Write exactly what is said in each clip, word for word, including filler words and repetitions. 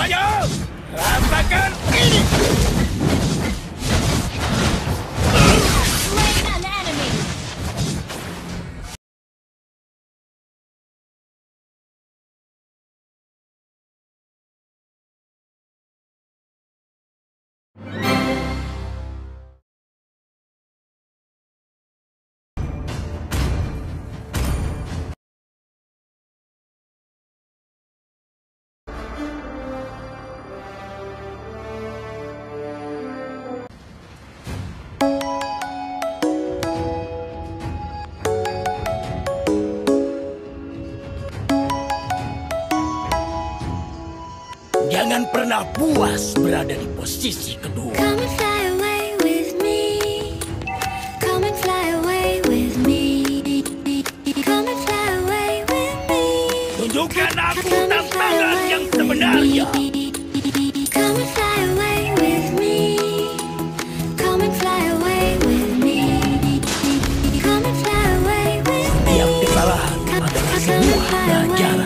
semuanya! Rasakan ini! Jangan pernah puas berada di posisi kedua. Come and fly away with me. Come and fly away with me. Come and fly away with me. Tunjukkan aku tantangan yang sebenarnya. Come and fly away with me. Come and fly away with me. Come and fly away with me. Setiap kesalahan adalah sebuah pelajaran.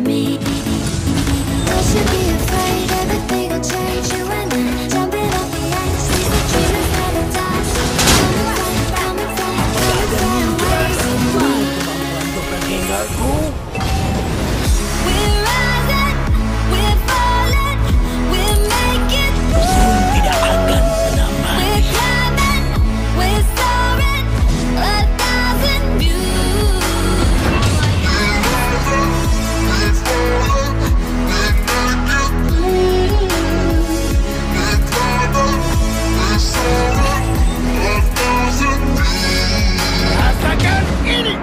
Should be afraid everything will change you and then jumping off the ice is the dream of paradise. Come and fly, come and fly, come and fly away. We're rising, we're falling, we're making moves. Tidak akan pernah mati. We're climbing, we're soaring, a thousand views. Rasakan ini!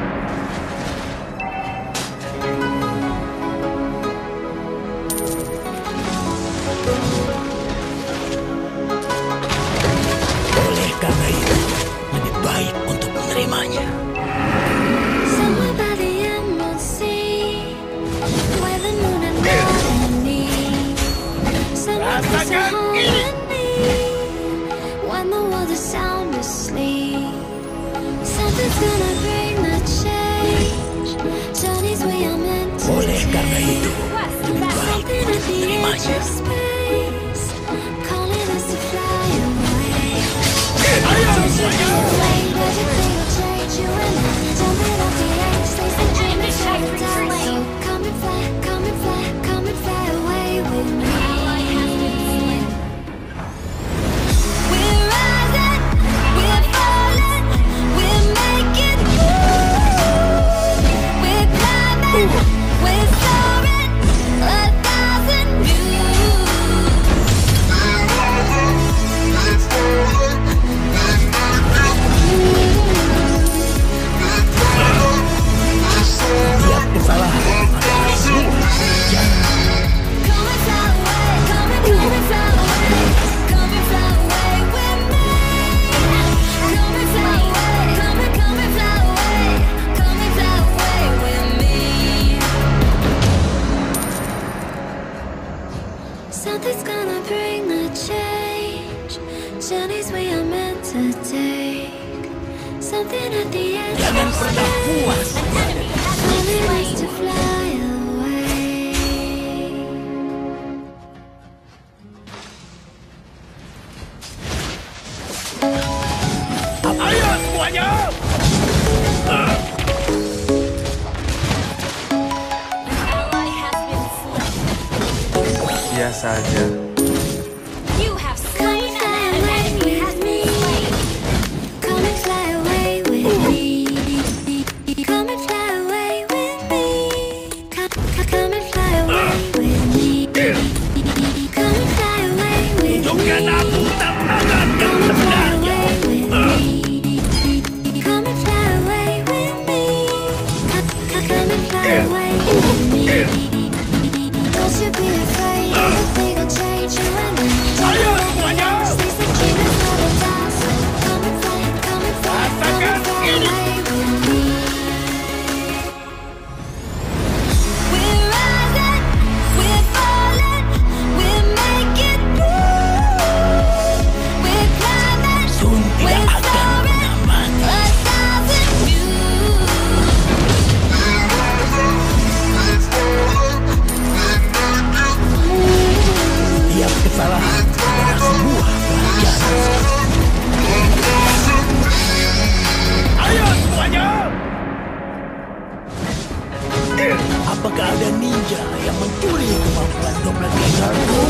Oleh karena itu, lebih baik untuk menerimanya. Somewhere by the emerald sea, where the moon and golden meet. Somewhere close to home and me, when the world is sound asleep. Something's gonna bring the change. Journeys we are meant to Oleh karena itu, take. lebih baik Something untuk at the edge menerimanya. of space, calling us to fly away. Ayo Don't you semuanya! be afraid, everything will change you and then jumping off the edge, they say dream is paradise. So come and fly, come and fly, come and fly away with me. We're rising, we're falling, we're making moves. We're climbing, we're soaring, a thousand views. Setiap kesalahan adalah sebuah pelajaran. Come and fly away, come and come and fly away, come and fly away with me. Come and fly away, come and come and fly away, come and fly away with me. Something's gonna bring the change. Journeys we are meant to take. Something at the edge Jangan of pernah puas space, berada di calling us to fly away. Ayo semuanya! Biasa aja. You have slain an enemy with me. Come and fly away with me. Come and fly away with me. Come, come, come and fly away with me. Come and fly away with Tunjukkan me. aku tantangan yang Come and fly sebenarnya. away with me. Come and fly away with me. Come, come, come and fly away with me. Don't you be afraid, everything will change you and then Ayo semuanya! stays the dream is paradise. So come and fly, come and fly, come and fly away with me. We're rising, we're falling, we're making moves. We're climbing, Sun tidak we're akan soaring, pernah mati. a thousand views. Apakah ada ninja yang mencuri kemampuan doppelgangerku?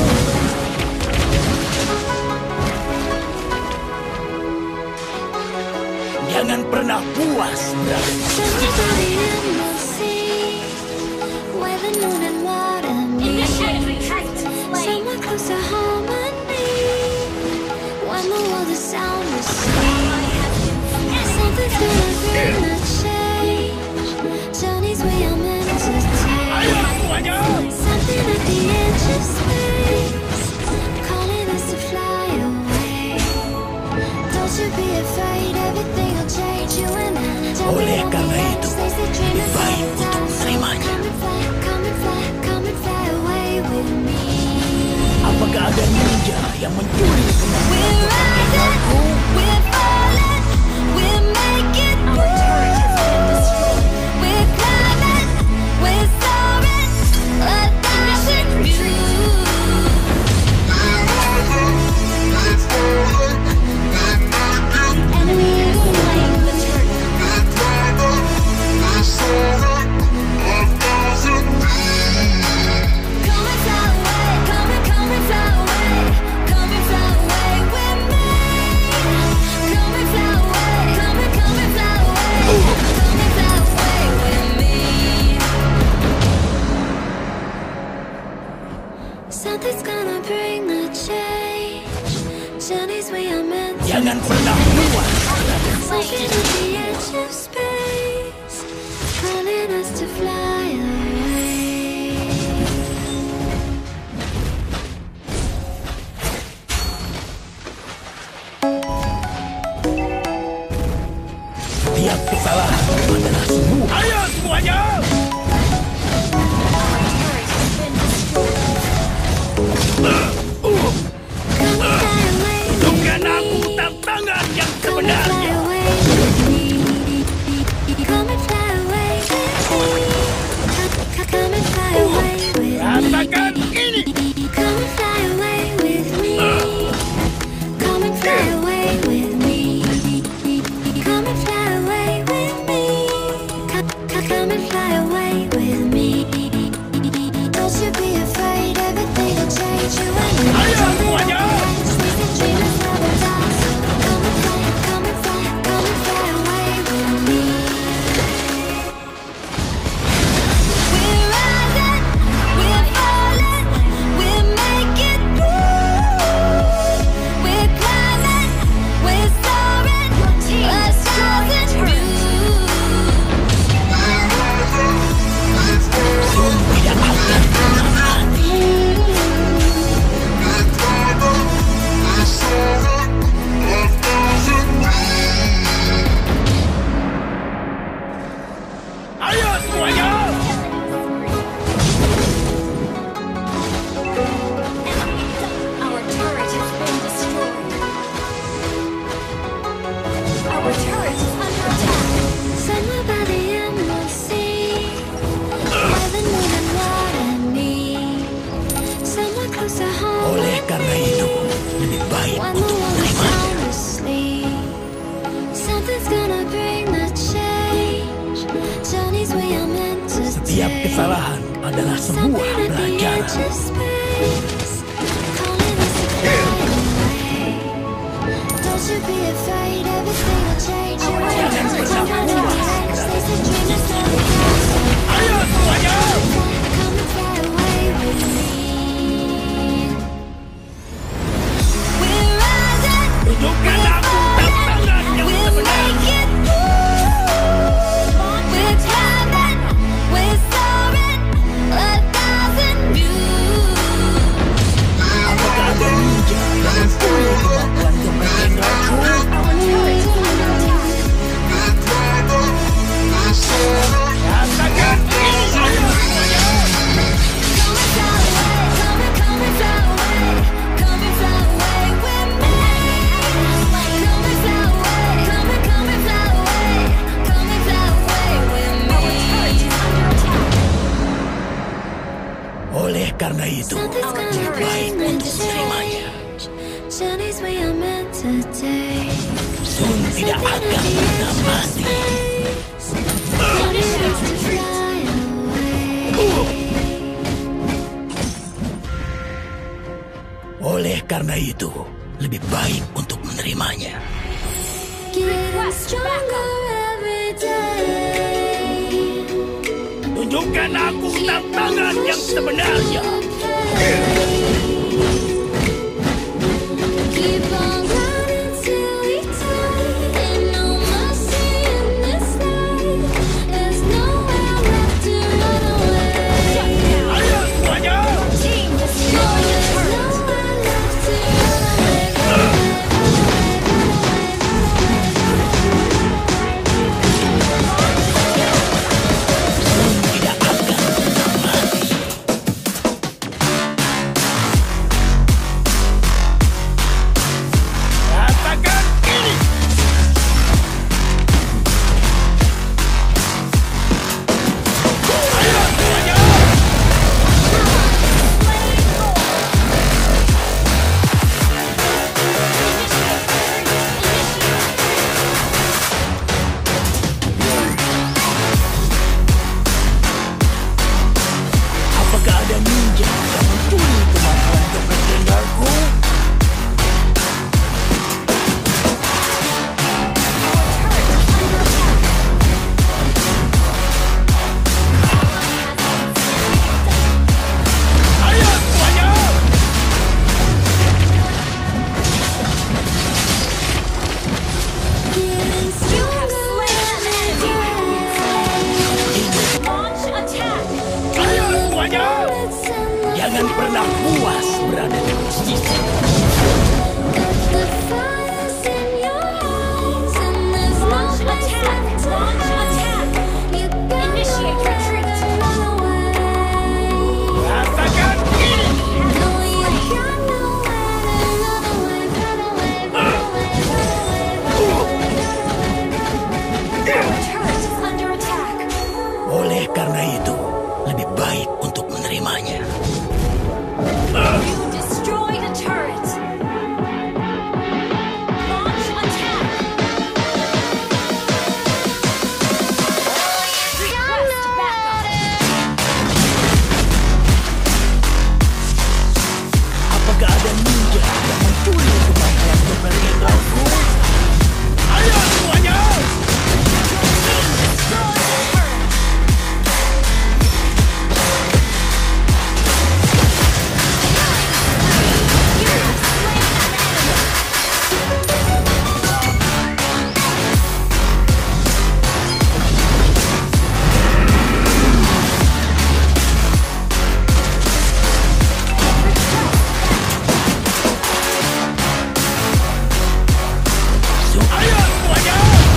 Jangan pernah puas berada di Somebody in the sea, where the moon and water meet. Somewhere close to harmony, when the world is sound asleep. Something's gonna bring the change, journeys we are meant to take. Something at the edge of space, calling us to fly away. Don't you be afraid, everything will change. You and I. Oleh karena itu, lebih baik untuk menerimanya. Apakah ada ninja yang mencuri kemampuan doppelgangerku? Something's gonna bring the change, journeys we are meant to. Jangan pernah puas berada di Something at the edge of space, calling us to fly away. Setiap kesalahan adalah sebuah. Ayo semuanya! Tunjukkan aku tantangan yang sebenarnya. Rasakan ini. Ayo semuanya! Oleh karena itu, lebih baik untuk menerimanya. Setiap kesalahan adalah sebuah pelajaran. Jangan pernah puas. Ayo semuanya! Tunjukkan aku tantangan yang sebenarnya. Apakah ada ninja yang mencuri kemampuan doppelgangerku? Rasakan ini. Ayo semuanya! Oleh karena itu, lebih baik untuk menerimanya. Sun tidak akan pernah mati. karena itu, lebih baik untuk menerimanya. Getting stronger every day. Tunjukkan aku tantangan yang sebenarnya. Keep on running till we die. Ain't no mercy in this life. There's nowhere left to run away. Ayo semuanya! Team destroy the turret. Nowhere left to run away. Run away, Tidak akan pernah mati. Rasakan ini! Ayo semuanya! Apakah ada ninja yang mencuri kemampuan doppelgangerku? Ayo semuanya! getting stronger every day. Launch attack. Ayo semuanya! It's in Jangan pernah puas berada di posisi. the fire's in your eyes, and there's no place left to hide. You gotta Initiate retreat. run away. Rasakan ini! No, you got nowhere to run away, run away, run away, run away. Our turret is under attack. Oleh karena itu, lebih baik untuk menerimanya. You destroyed a turret. Launch attack. Request backup. Apakah ada ninja yang mencuri kemampuan doppelgangerku? Ayo semuanya! Destroy the turret. Ayo semuanya!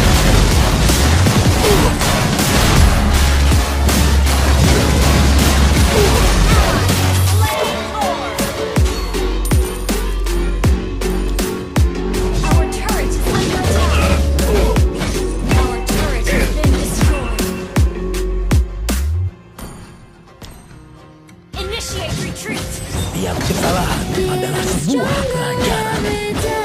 Our turret is under attack. Our turret has been destroyed. Initiate retreat. Tiap kesalahan adalah sebuah pelajaran. Every day.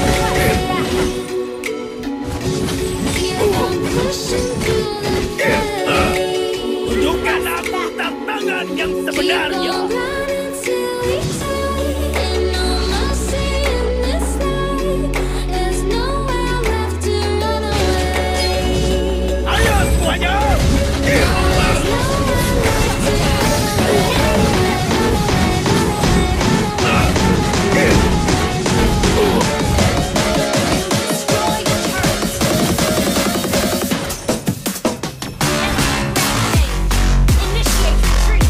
Keep on pushing through the day. Tunjukkan aku tantangan yang sebenarnya. Keep on running till we die. Ain't no mercy in this life. There's nowhere left to run away. Ayo semuanya! There's nowhere left to run away. Destroy the turret. Initiate retreat.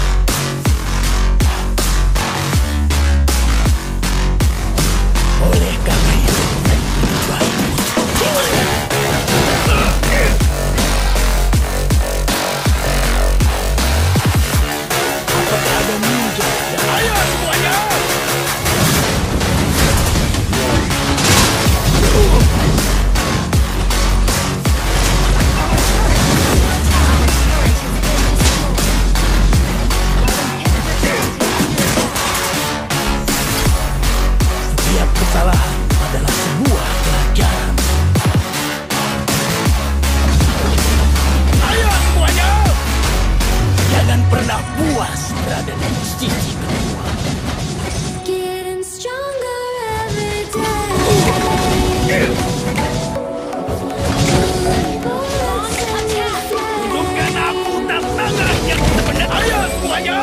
Oleh karena itu, lebih baik untuk menerimanya. Apakah ada ninja yang... Ayo semuanya! Setiap kesalahan adalah sebuah pelajaran. Ayo semuanya! Jangan pernah puas berada di posisi kedua. Getting stronger sebenarnya. Ayo semuanya.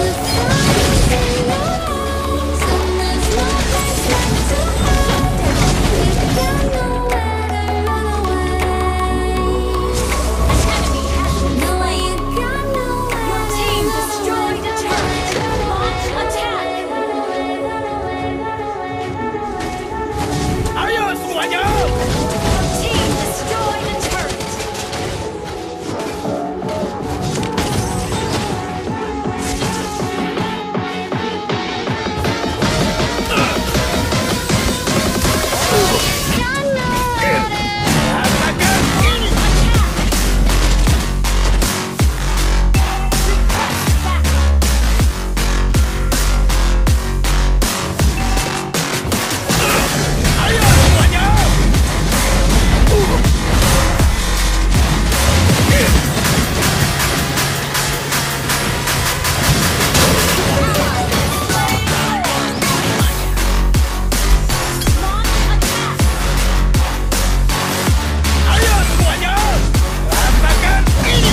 Your team destroyed a turret. Launch attack. Ayo semuanya. Your team destroyed a turret. Rasakan ini. Ayo semuanya. Ayo semuanya. Rasakan ini.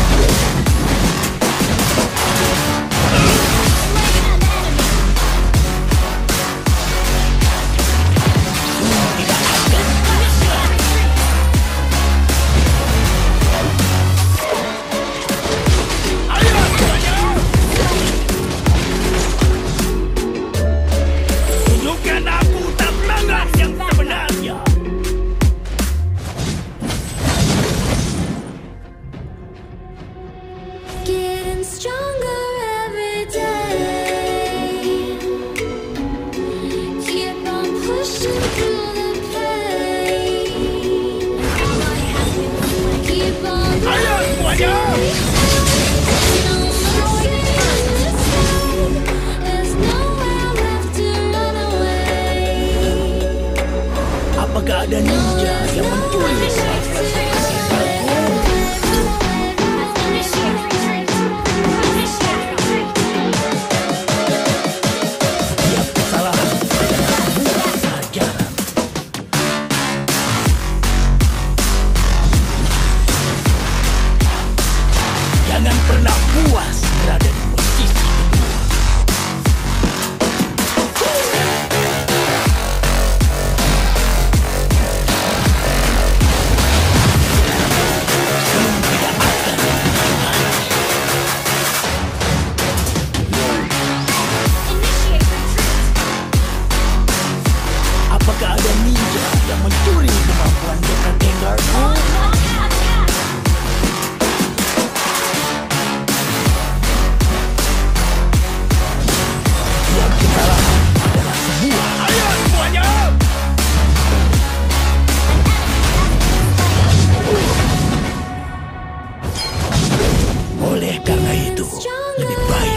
Ayo semuanya. Tunjukkan aku tantangan yang sebenarnya. Getting stronger every day. Keep on pushing through the pain. Keep on Ayo semuanya. There's nowhere left to run away. Apakah ada ninja yang mencuri kuasa seperti Initiate retreat. Initiate retreat. setiap kesalahan adalah sebuah pelajaran. Jangan pernah puas berada di posisi kedua. Initiate retreat. Apakah ada ninja yang mencuri kemampuan doppelgangerku? Launch attack. Setiap kesalahan adalah sebuah. Ayo semuanya. Oleh karena itu, lebih baik